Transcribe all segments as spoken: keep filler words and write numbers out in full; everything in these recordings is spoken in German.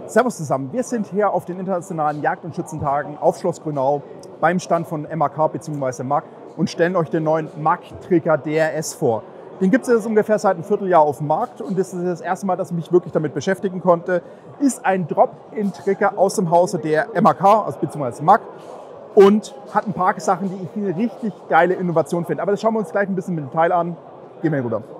Servus zusammen, wir sind hier auf den internationalen Jagd- und Schützentagen auf Schloss Grünau beim Stand von M A K bzw. M A K und stellen euch den neuen M A K-Trigger D R S vor. Den gibt es jetzt ungefähr seit einem Vierteljahr auf dem Markt und das ist das erste Mal, dass ich mich wirklich damit beschäftigen konnte. Ist ein Drop-In-Trigger aus dem Hause der M A K, also bzw. M A K, und hat ein paar Sachen, die ich eine richtig geile Innovation finde. Aber das schauen wir uns gleich ein bisschen im Detail an. Gehen wir rüber.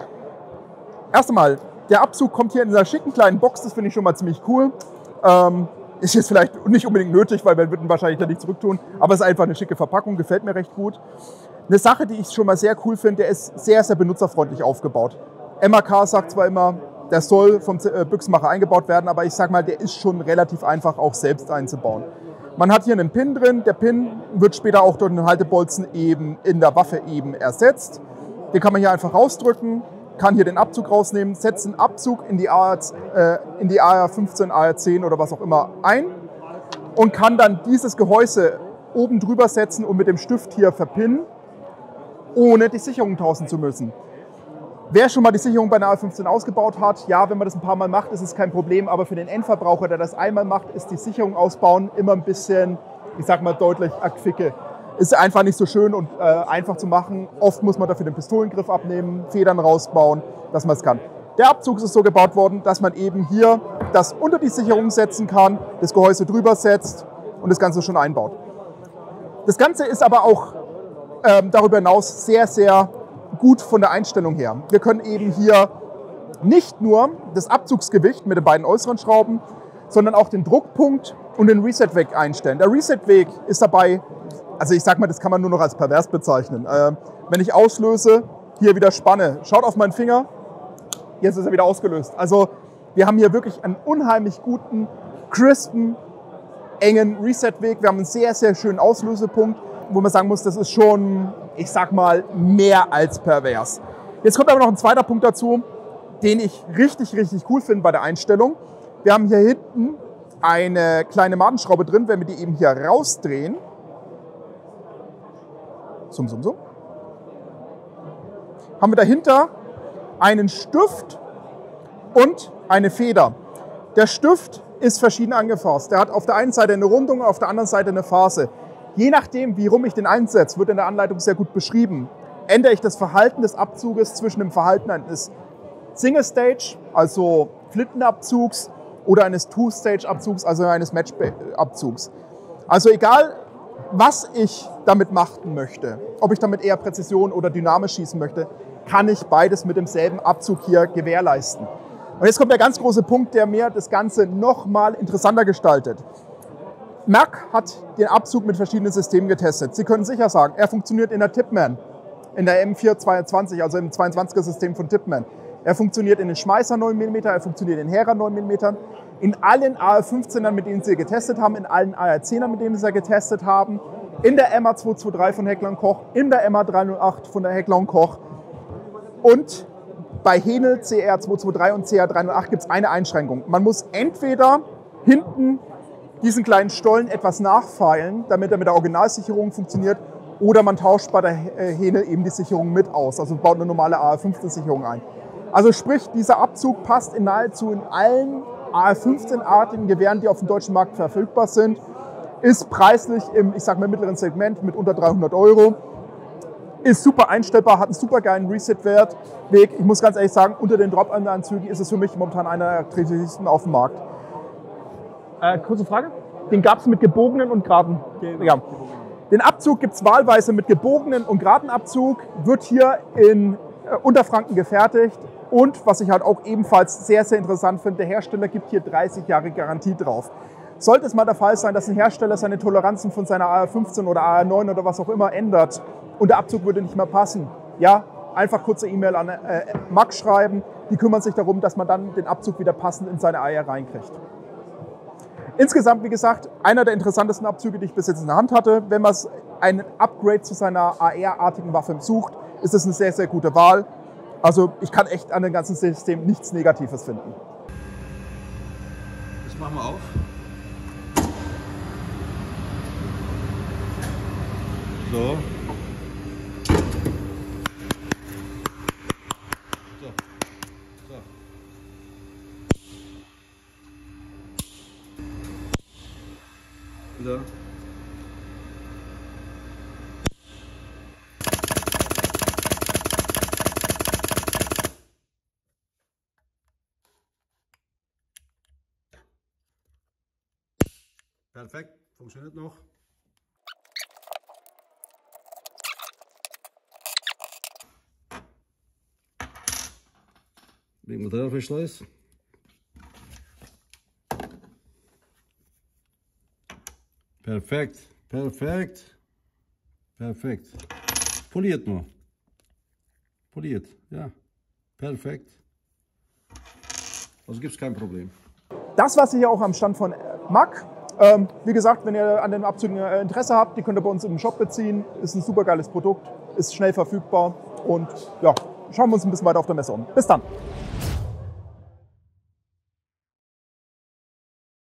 Erst einmal, der Abzug kommt hier in einer schicken kleinen Box, das finde ich schon mal ziemlich cool. Ähm, ist jetzt vielleicht nicht unbedingt nötig, weil wir würden ihn wahrscheinlich da nicht zurücktun, aber es ist einfach eine schicke Verpackung, gefällt mir recht gut. Eine Sache, die ich schon mal sehr cool finde, der ist sehr, sehr benutzerfreundlich aufgebaut. M A K sagt zwar immer, der soll vom Büchsenmacher eingebaut werden, aber ich sag mal, der ist schon relativ einfach auch selbst einzubauen. Man hat hier einen Pin drin, der Pin wird später auch durch den Haltebolzen eben in der Waffe eben ersetzt. Den kann man hier einfach rausdrücken, kann hier den Abzug rausnehmen, setzt den Abzug in die A R fünfzehn, A R zehn oder was auch immer ein und kann dann dieses Gehäuse oben drüber setzen und mit dem Stift hier verpinnen, ohne die Sicherung tauschen zu müssen. Wer schon mal die Sicherung bei einer A R fünfzehn ausgebaut hat, ja, wenn man das ein paar Mal macht, ist es kein Problem, aber für den Endverbraucher, der das einmal macht, ist die Sicherung ausbauen immer ein bisschen, ich sag mal, deutlich Acquicke. Ist einfach nicht so schön und äh, einfach zu machen. Oft muss man dafür den Pistolengriff abnehmen, Federn rausbauen, dass man es kann. Der Abzug ist so gebaut worden, dass man eben hier das unter die Sicherung setzen kann, das Gehäuse drüber setzt und das Ganze schon einbaut. Das Ganze ist aber auch ähm, darüber hinaus sehr, sehr gut von der Einstellung her. Wir können eben hier nicht nur das Abzugsgewicht mit den beiden äußeren Schrauben, sondern auch den Druckpunkt und den Reset-Weg einstellen. Der Reset-Weg ist dabei, also ich sag mal, das kann man nur noch als pervers bezeichnen. Äh, wenn ich auslöse, hier wieder spanne, schaut auf meinen Finger, jetzt ist er wieder ausgelöst. Also wir haben hier wirklich einen unheimlich guten, crispen, engen Reset-Weg. Wir haben einen sehr, sehr schönen Auslösepunkt, wo man sagen muss, das ist schon, ich sag mal, mehr als pervers. Jetzt kommt aber noch ein zweiter Punkt dazu, den ich richtig, richtig cool finde bei der Einstellung. Wir haben hier hinten eine kleine Madenschraube drin, wenn wir die eben hier rausdrehen, Summ, summ, summ. haben wir dahinter einen Stift und eine Feder. Der Stift ist verschieden angefasst. Der hat auf der einen Seite eine Rundung, auf der anderen Seite eine Phase. Je nachdem, wie rum ich den einsetze, wird in der Anleitung sehr gut beschrieben. Ändere ich das Verhalten des Abzuges zwischen dem Verhalten eines Single-Stage, also Flintenabzugs, oder eines Two-Stage-Abzugs, also eines Match-Abzugs. Also egal, was ich damit machen möchte, ob ich damit eher Präzision oder dynamisch schießen möchte, kann ich beides mit demselben Abzug hier gewährleisten. Und jetzt kommt der ganz große Punkt, der mir das Ganze nochmal interessanter gestaltet. M A K hat den Abzug mit verschiedenen Systemen getestet. Sie können sicher sagen, er funktioniert in der Tipman, in der M vier zweiundzwanzig, also im zweiundzwanziger System von Tipman. Er funktioniert in den Schmeißer neun Millimeter, er funktioniert in Hera neun Millimeter, in allen A R fünfzehnern, mit denen sie getestet haben, in allen A R zehnern, mit denen sie getestet haben, in der M A zwei zwei drei von Heckler und Koch, in der M A drei null acht von der Heckler und Koch und bei Henel C R zwei zwei drei und C R drei null acht gibt es eine Einschränkung. Man muss entweder hinten diesen kleinen Stollen etwas nachfeilen, damit er mit der Originalsicherung funktioniert, oder man tauscht bei der Henel eben die Sicherung mit aus, also baut eine normale A R fünfzehn Sicherung ein. Also sprich, dieser Abzug passt in nahezu in allen A R fünfzehn-artigen Gewehren, die auf dem deutschen Markt verfügbar sind, ist preislich im, ich sag mal, mittleren Segment mit unter dreihundert Euro, ist super einstellbar, hat einen super geilen Reset-Wert. Weg. Ich muss ganz ehrlich sagen, unter den Drop-In-Anzügen ist es für mich momentan einer der attraktivsten auf dem Markt. Äh, kurze Frage? Den gab es mit gebogenen und geraden. Ja. Den Abzug gibt es wahlweise mit gebogenen und geraden Abzug, wird hier in äh, Unterfranken gefertigt. Und was ich halt auch ebenfalls sehr, sehr interessant finde, der Hersteller gibt hier dreißig Jahre Garantie drauf. Sollte es mal der Fall sein, dass ein Hersteller seine Toleranzen von seiner A R fünfzehn oder A R neun oder was auch immer ändert und der Abzug würde nicht mehr passen, ja, einfach kurze E-Mail an äh, M A K schreiben. Die kümmern sich darum, dass man dann den Abzug wieder passend in seine A R reinkriegt. Insgesamt, wie gesagt, einer der interessantesten Abzüge, die ich bis jetzt in der Hand hatte. Wenn man ein Upgrade zu seiner A R-artigen Waffe sucht, ist es eine sehr, sehr gute Wahl. Also ich kann echt an dem ganzen System nichts Negatives finden. Das machen wir auf. So. So. So. wieder. Perfekt, funktioniert noch. Legen wir da Verschleiß. Perfekt, perfekt, perfekt. Poliert nur. Poliert, ja. Perfekt. Also gibt es kein Problem. Das war hier auch am Stand von M A C. Ähm, wie gesagt, wenn ihr an den Abzügen Interesse habt, die könnt ihr bei uns im Shop beziehen. Ist ein super geiles Produkt, ist schnell verfügbar und ja, schauen wir uns ein bisschen weiter auf der Messe um. Bis dann!